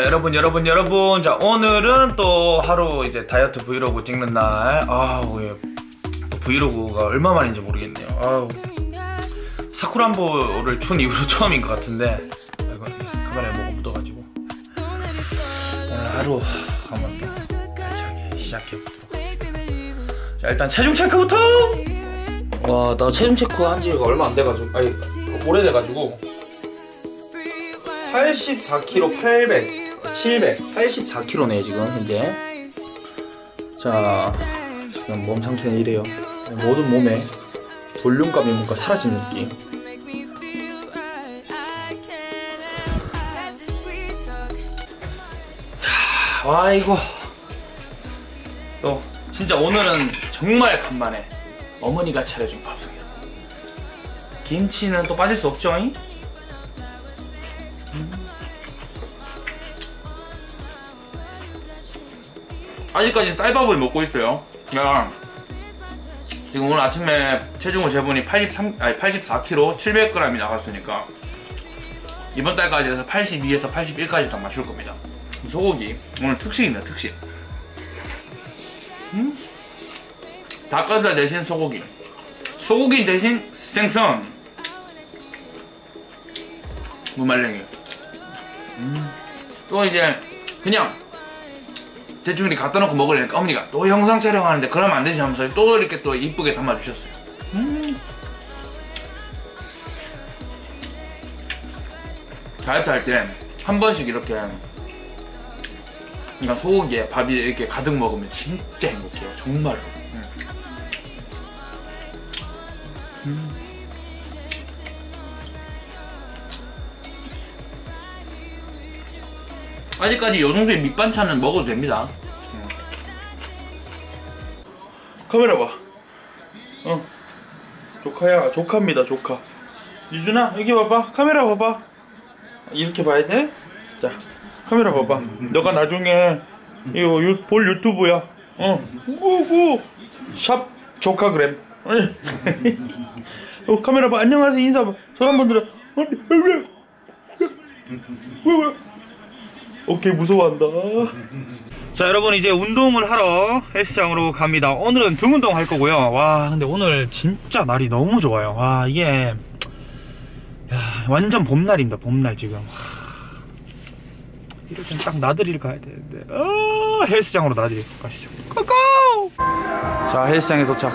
여러분. 자, 오늘은 또 하루 이제 다이어트 브이로그 찍는 날. 아우, 예. 또 브이로그가 얼마만인지 모르겠네요. 아우. 사쿠란보를 춘 이후로 처음인 것 같은데. 카메라에 뭐가 묻어가지고. 오늘 하루 한번 또 알차게 시작해보도록 하겠습니다. 자, 일단 체중 체크부터! 와, 나 체중 체크 한 지가 얼마 안 돼가지고, 아니, 오래돼가지고. 84kg 84kg네 지금 현재. 자, 지금 몸 상태는 이래요. 모든 몸에 볼륨감이 뭔가 사라진 느낌. 자, 아이고. 또 진짜 오늘은 정말 간만에 어머니가 차려준 밥상이야. 김치는 또 빠질 수 없죠? 아직까지 쌀밥을 먹고 있어요. 지금 오늘 아침에 체중을 재보니 84kg 700g이 나갔으니까 이번 달까지 해서 82에서 81까지 딱 맞출 겁니다. 소고기 오늘 특식입니다. 특식. 닭가슴살 대신 소고기, 소고기 대신 생선, 무말랭이. 또 이제 그냥 대충 이렇게 갖다 놓고 먹으려니까 어머니가 또 영상 촬영하는데 그러면 안 되지 하면서 또 이렇게 또 이쁘게 담아주셨어요. 다이어트 할 때 한 번씩 이렇게 그러니까 소고기에 밥이 이렇게 가득 먹으면 진짜 행복해요. 정말로. 아직까지 이 정도의 밑반찬은 먹어도 됩니다. 카메라 봐. 조카야, 조카입니다, 조카. 유준아, 여기 봐봐. 카메라 봐봐. 이렇게 봐야 돼? 자, 카메라 봐봐. 너가 나중에 이거 볼 유튜브야. 구구 샵 조카그램. 카메라 봐. 안녕하세요. 인사 봐. 손 한번 들어. 오케이, 무서워한다. 자, 여러분 이제 운동을 하러 헬스장으로 갑니다. 오늘은 등 운동 할 거고요. 와, 근데 오늘 진짜 날이 너무 좋아요. 와, 이게 완전 봄날입니다. 봄날 지금. 이럴 땐 딱 나들이를 가야 되는데. 헬스장으로 나들이 가시죠. 고고! 자, 헬스장에 도착.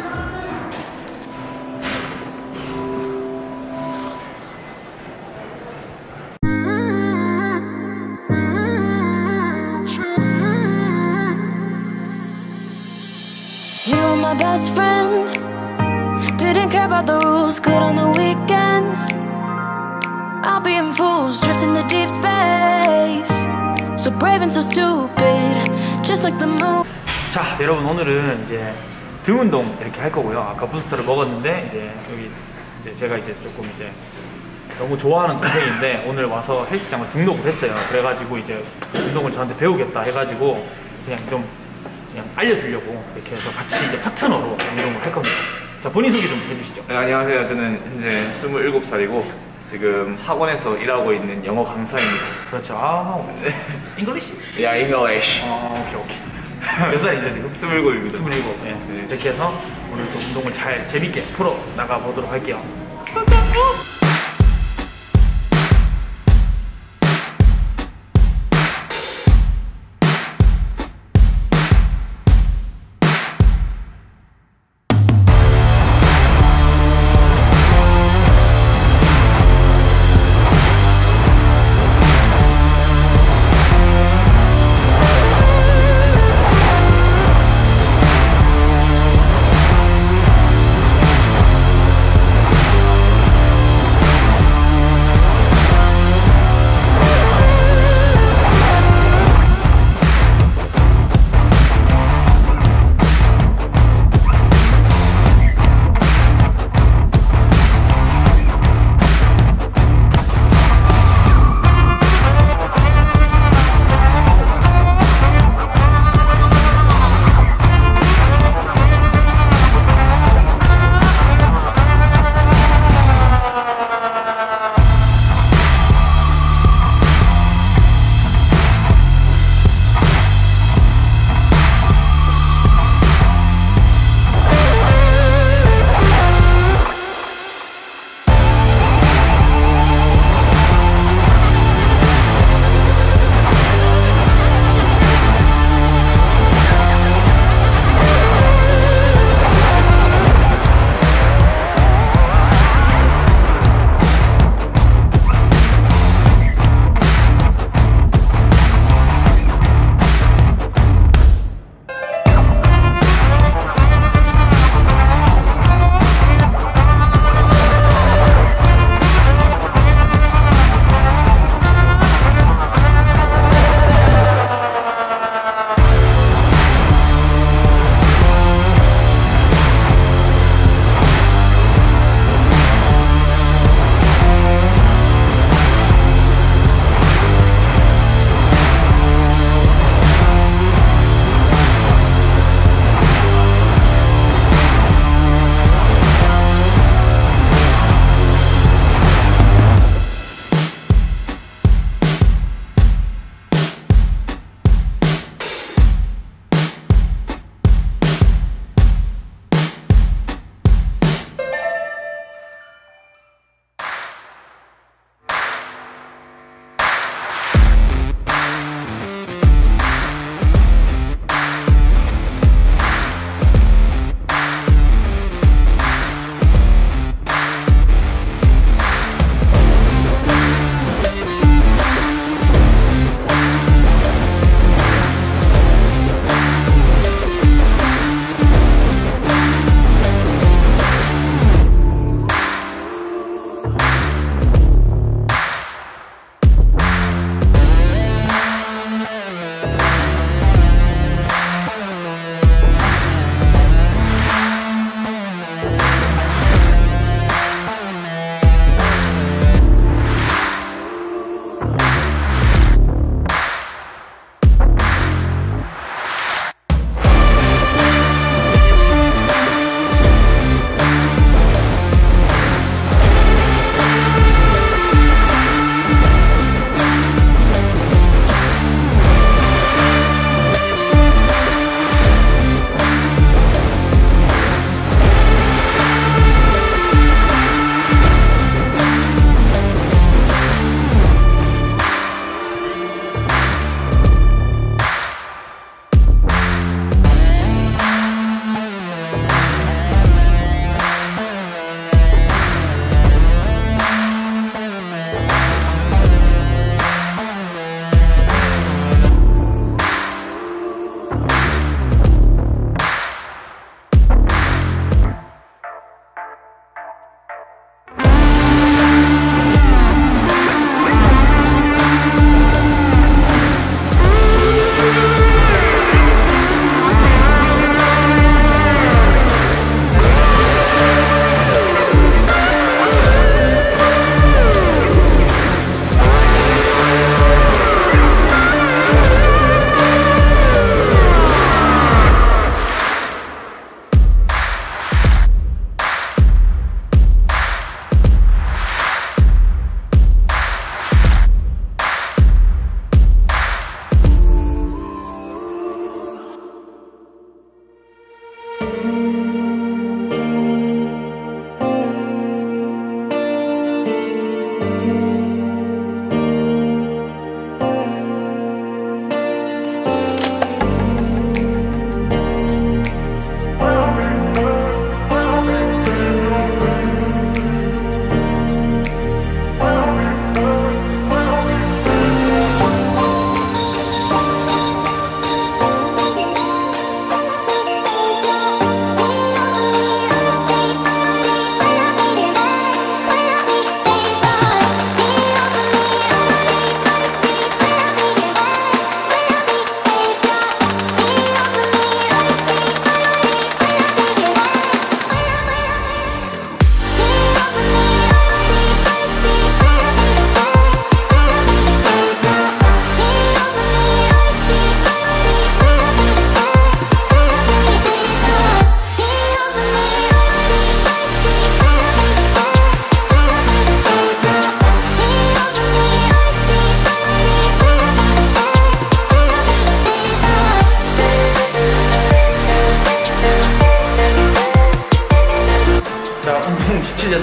My best friend didn't care about the rules, good on the weekends. I'll be in fools, drifting to deep space. So brave and so stupid, just like the moon. 자, 여러분 오늘은 이제 등 운동 이렇게 할 거고요. 아까 부스터를 먹었는데 이제 여기 이제 제가 이제 조금 이제 너무 좋아하는 동생인데 오늘 와서 헬스장을 등록을 했어요. 그래가지고 이제 운동을 저한테 배우겠다 해가지고 그냥 알려주려고 이렇게 해서 같이 이제 파트너로 운동을 할 겁니다. 자, 본인 소개 좀 해주시죠. 네, 안녕하세요. 저는 현재 27살이고 지금 학원에서 일하고 있는 영어 강사입니다. 그렇죠. 네. 잉글리시? 야, 잉글리시. 오케이. 몇 살이죠 지금? 27입니다. 27. 예. 네. 이렇게 해서 오늘 또 운동을 잘 재밌게 풀어 나가 보도록 할게요.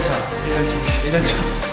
1년 차.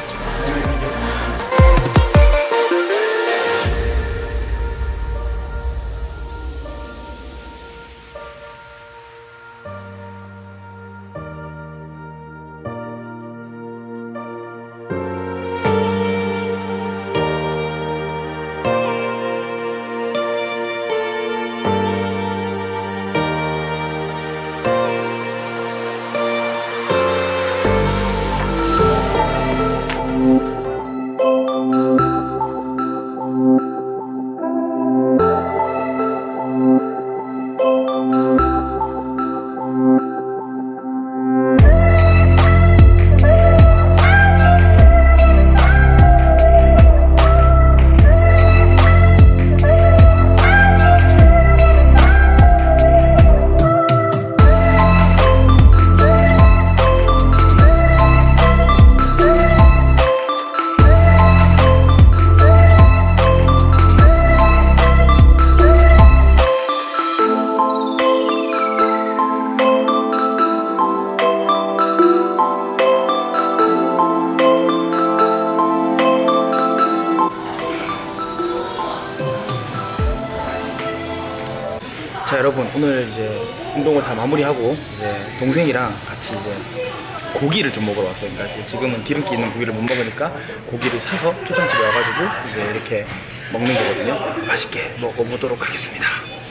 자 여러분, 오늘 이제 운동을 다 마무리하고 이제 동생이랑 같이 이제 고기를 좀 먹으러 왔어요. 그러니까 이제 지금은 기름기 있는 고기를 못 먹으니까 고기를 사서 초장집에 와가지고 이제 이렇게 먹는 거거든요. 맛있게 먹어보도록 하겠습니다.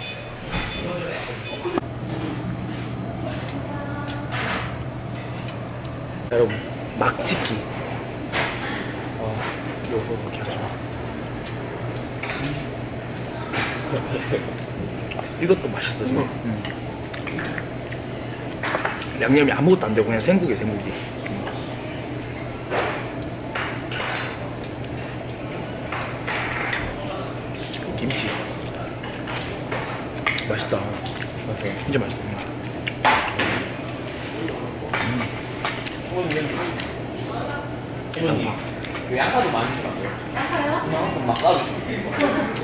자, 여러분, 막짓기 이렇게 하죠. 이것도 맛있어 지금. 양념이 아무것도 안 되고 그냥 생고기야, 생고기. 김치 맛있다. 진짜 맛있다. 양파. 양파도 많이 주면 돼요. 양파요? 막 따주시면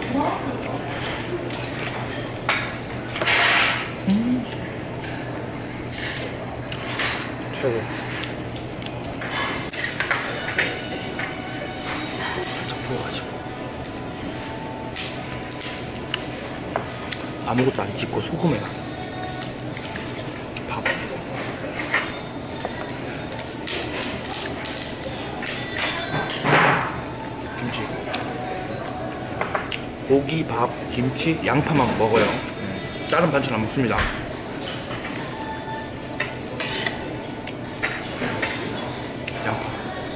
최고. 살짝 부어가지고 아무것도 안 찍고 소금에만 밥. 김치, 고기, 밥, 김치, 양파만 먹어요. 다른 반찬 안 먹습니다. 양파.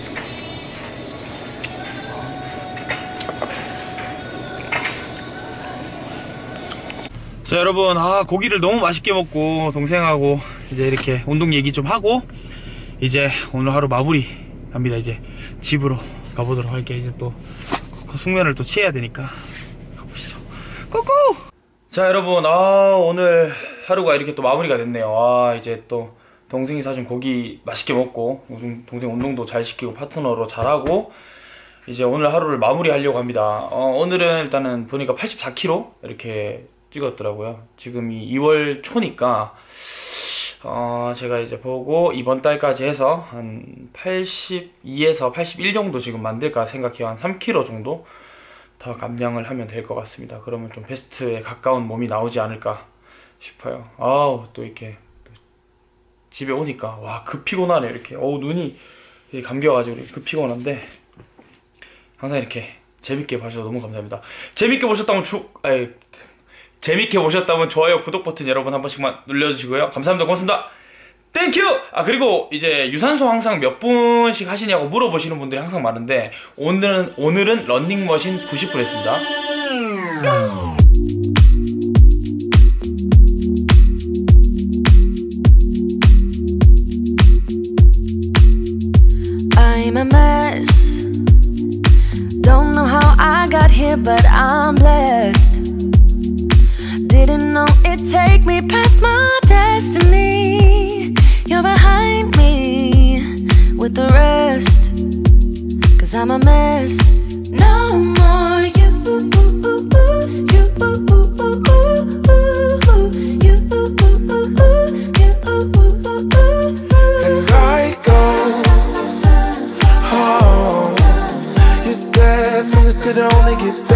자 여러분, 고기를 너무 맛있게 먹고 동생하고 이제 이렇게 운동 얘기 좀 하고 이제 오늘 하루 마무리 합니다. 이제 집으로 가보도록 할게요. 이제 또 숙면을 또 취해야 되니까 가보시죠. 고고! 자 여러분, 오늘 하루가 이렇게 또 마무리가 됐네요. 이제 또 동생이 사준 고기 맛있게 먹고 요즘 동생 운동도 잘 시키고 파트너로 잘하고 이제 오늘 하루를 마무리 하려고 합니다. 오늘은 일단은 보니까 84kg 이렇게 찍었더라고요. 지금이 2월 초니까 제가 이제 보고 이번 달까지 해서 한 82에서 81 정도 지금 만들까 생각해요. 한 3kg 정도 더 감량을 하면 될 것 같습니다. 그러면 좀 베스트에 가까운 몸이 나오지 않을까 싶어요. 또 이렇게 집에 오니까 와, 급 피곤하네. 이렇게 눈이 감겨가지고 급 피곤한데 항상 이렇게 재밌게 봐주셔서 너무 감사합니다. 재밌게 보셨다면 좋아요, 구독 버튼 여러분 한 번씩만 눌러주시고요. 감사합니다. 고맙습니다. 땡큐! 그리고 이제 유산소 항상 몇 분씩 하시냐고 물어보시는 분들이 항상 많은데 오늘은 런닝머신 90분 했습니다. I'm a mess. Don't know how I got here, but I'm blessed. Didn't know it'd take me past my destiny. You're behind me with the rest, 'cause I'm a mess. No more you, and I go could only get